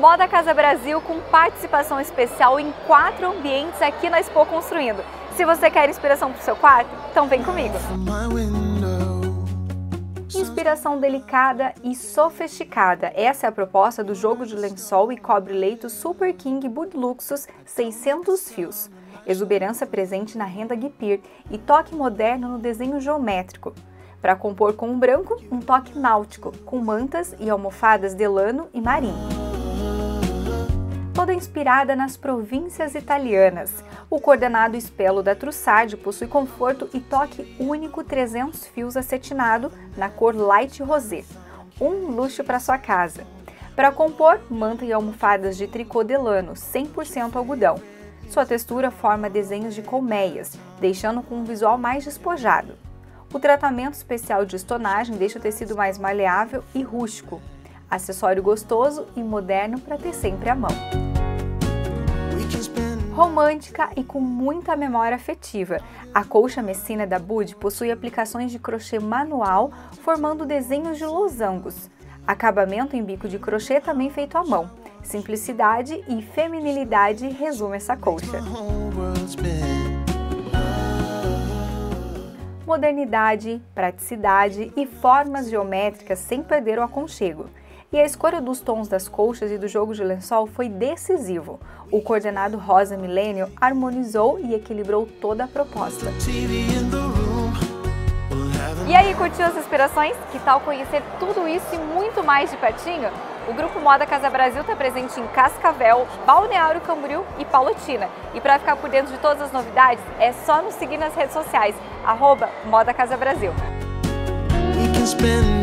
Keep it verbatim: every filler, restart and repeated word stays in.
Moda Casa Brasil com participação especial em quatro ambientes aqui na Expo Construindo. Se você quer inspiração para o seu quarto, então vem comigo! Inspiração delicada e sofisticada. Essa é a proposta do jogo de lençol e cobre-leito Super King Bud Luxus seiscentos fios. Exuberância presente na renda guipir e toque moderno no desenho geométrico. Para compor com o branco, um toque náutico, com mantas e almofadas de lano e marinho. Toda inspirada nas províncias italianas. O coordenado espelho da Trussardi possui conforto e toque único trezentos fios acetinado na cor light rosé. Um luxo para sua casa. Para compor, manta e almofadas de tricô de lano, cem por cento algodão. Sua textura forma desenhos de colmeias, deixando com um visual mais despojado. O tratamento especial de estonagem deixa o tecido mais maleável e rústico. Acessório gostoso e moderno para ter sempre à mão. Romântica e com muita memória afetiva, a colcha Messina da Bud possui aplicações de crochê manual, formando desenhos de losangos. Acabamento em bico de crochê também feito à mão. Simplicidade e feminilidade resume essa colcha. Modernidade, praticidade e formas geométricas sem perder o aconchego. E a escolha dos tons das colchas e do jogo de lençol foi decisivo. O coordenado rosa milênio harmonizou e equilibrou toda a proposta. E aí, curtiu as inspirações? Que tal conhecer tudo isso e muito mais de pertinho? O Grupo Moda Casa Brasil está presente em Cascavel, Balneário Camboriú e Palotina. E para ficar por dentro de todas as novidades, é só nos seguir nas redes sociais, arroba Moda Casa Brasil.